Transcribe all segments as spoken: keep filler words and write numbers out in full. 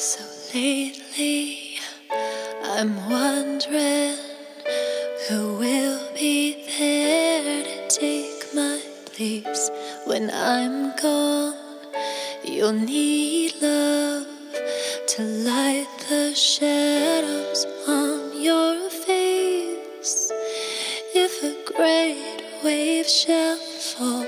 So lately, I'm wondering who will be there to take my place when I'm gone. You'll need love to light the shadows on your face. If a great wave shall fall,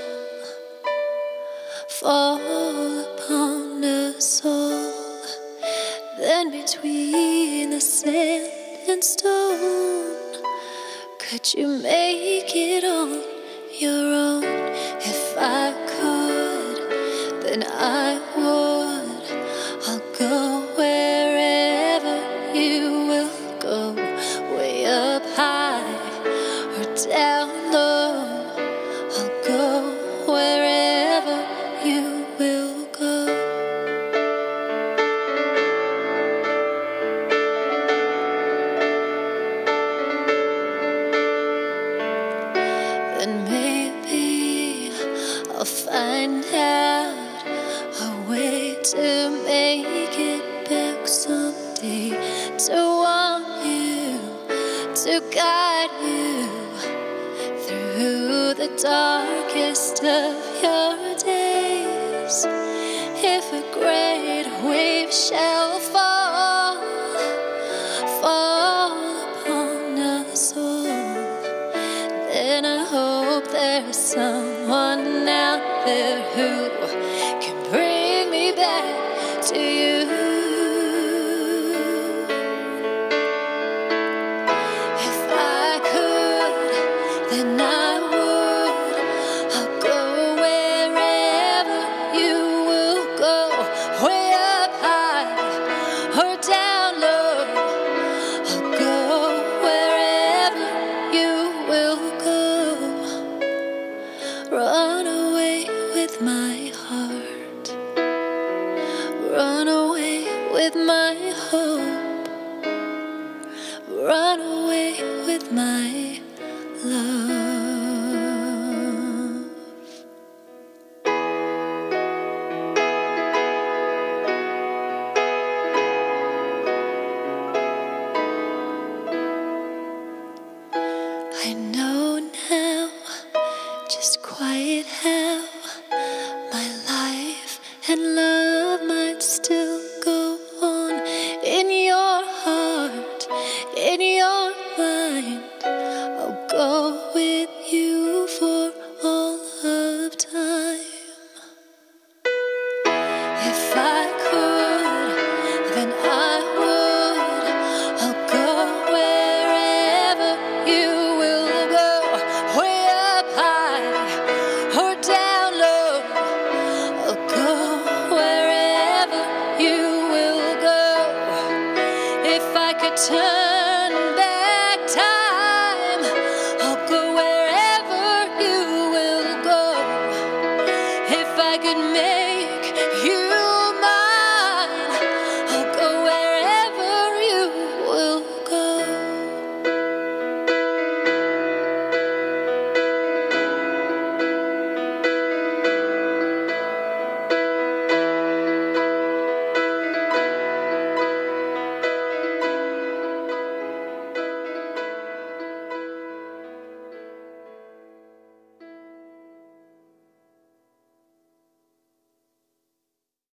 fall upon us all, then between the sand and stone, could you make it on your own? If I could, then I would. I'll go wherever you will go, way up high or down low. I'll go wherever you will go. Then maybe I'll find out a way to make it back someday, to want you, to guide you through the darkest of your days. If a great wave shall fall, fall upon us all, then I hope there's someone out there who can bring me back to you. If I could, then I would. I'll go wherever you will go, way up high or down low. I'll go wherever you will go. Run away with my heart, run away with my hope, run away with my love. I know now just quite how